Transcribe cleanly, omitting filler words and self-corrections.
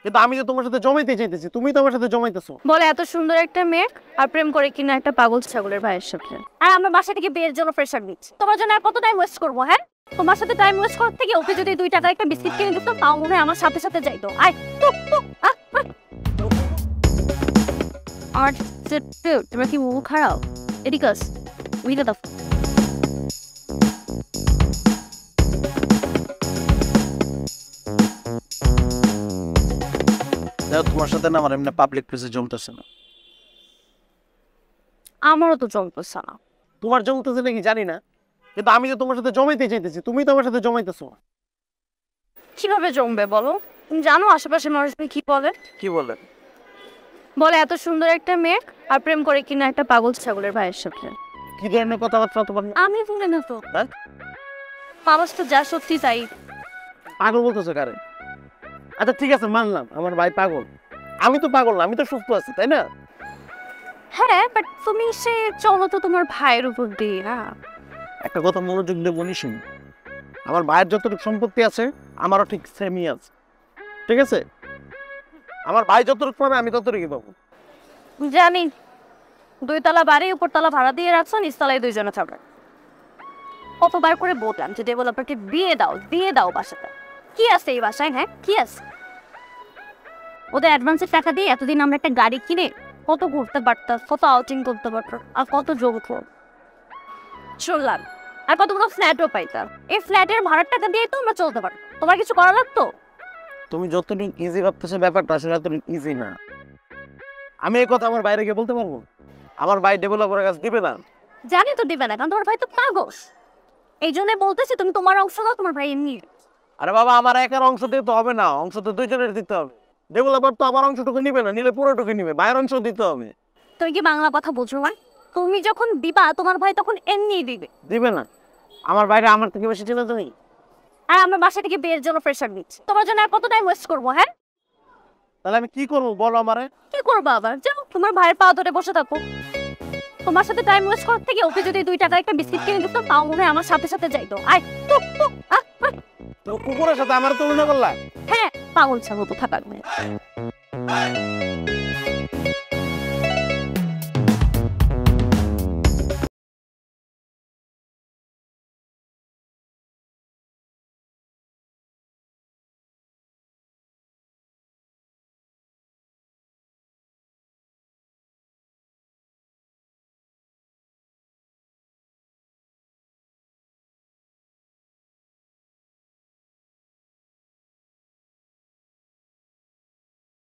কিন্তু আমি যে তোমার সাথে জমাইতে চাইতেছি, তুমি তো আমার সাথে জমাইতেছো। বলে এত সুন্দর একটা মেয়ে আর প্রেম করে কিনা একটা পাগল ছাগলের ভাইয়ের সাথে। আর আমার বাসা থেকে বিয়ের জন্য প্রেশার দিচ্ছে। তোমার জন্য আর কত টাইম ওয়েস্ট করবো? হ্যাঁ, তোমার সাথে টাইম ওয়েস্ট করার থেকে ওকে যদি 2 টাকা একটা বিস্কিট কিনে দিতাম তাও মনে হয় আমার সাথে সাথে যাইতো। আয় টুক টুক আর তোমরা কি মুখ খারাপ? এদিকাস উইলে দাও। তোমার সাথে না আমার এমনি পাবলিক প্লেসে জমতেছে না। আমারও তো জমতেছে না। তোমার জমতেছে নাকি জানি না, কিন্তু আমি যে তোমার সাথে জমাইতে চাইতেছি, তুমি তো আমার সাথে জমাইতেছো না। কিভাবে জমবে বলো? তুমি জানো আশেপাশে মানুষ কি বলে? কি বলে? বলে এত সুন্দর একটা মেয়ে আর প্রেম করে কিনা একটা পাগল ছাগলের ভাইয়ের সাথে। কি ধরনের কথাবার্তা তোমার? আমি বলে না তো, হ্যাঁ মানুষ তো যা সত্যি তাই। পাগল বলতেছো কারে? আচ্ছা ঠিক আছে, মানলাম আমার ভাই পাগল, আমি তো পাগল না, আমি তো সুস্থ আছি, তাই না? হ্যাঁ, বাট তুমি সে চলো তো তোমার ভাইয়ের উপর দিয়ে। হ্যাঁ, একটা কথা মনোযোগ দিয়ে বলি, শুনি। আমার ভাইয়ের যতটুকু সম্পত্তি আছে আমারও ঠিক সেমই আছে, ঠিক আছে? আমার ভাই যতটুকু পাবে আমি ততটুকুই পাবো। জানি 2 তলা বাড়ি, উপর তলা ভাড়া দিয়ে রাখছো, নিচতলায় 2 জনে থাকবে। কতবার করে বললাম যে ডেভেলপারকে দিয়ে দাও বাসাটা। কি আছে এই বাসায়? হ্যাঁ কি আছে? ওদের অ্যাডভান্সের টাকা দিয়ে এতদিন আমরা একটা গাড়ি কিনে কত ঘুরতে পারতাম, কত আউটিং করতে পারতাম, আর কত যোগ শুনলাম, আর কতগুলো ফ্ল্যাটও পাইতাম। এই ফ্ল্যাটের ভাড়ার টাকা দিয়ে তো আমরা চলতে পারতাম। তোমার কিছু করা লাগতো? তুমি যতটুকু ইজি ভাবতেছো ব্যাপারটা আসলে এতটুকু ইজি না। আমি এই কথা আমার বাইরে গিয়ে বলতে পারবো? আমার ভাই ডেভেলপারের কাছে দিবে না। জানি তো দিবে না, কারণ তোমার ভাই তো পাগল। এই জন্য বলতেছি তুমি তোমার অংশ দাও, তোমার ভাই এমনি। আরে বাবা, আমার একার অংশ দিতে হবে না, অংশ তো 2 জনের দিতে হবে। ডেভেলপার তো আমার অংশটুকু নিবে না, নিলে পুরোটুকু নিবে, ভাইয়ের অংশ দিতে হবে। তুমি কি বাংলা কথা বুঝো না? তুমি যখন দিবা তোমার ভাই তখন এমনি দিবে না। আমার ভাইরা আমার থেকে বেশি চেনা তুমি। আর আমার বাসা থেকে বিয়ের জন্য প্রেশার দিচ্ছে। তোমার জন্য আর কত টাইম ওয়েস্ট করবো? হ্যাঁ, তাহলে আমি কি করবো বলো আমারে? কি করবো আবার? যাও তোমার ভাইয়ের পা ধরে বসে থাকো। তোমার সাথে টাইম ওয়েস্ট করার থেকে ওকে যদি 2 টাকা একটা বিস্কিট কিনে দিতাম তাও মনে হয় আমার সাথে সাথে যাইতো। আয় টুক টুক তো কুকুরের সাথে আমার তুলনা করলা? হ্যাঁ, পাগল ছাগল তো থাকার মেয়ে।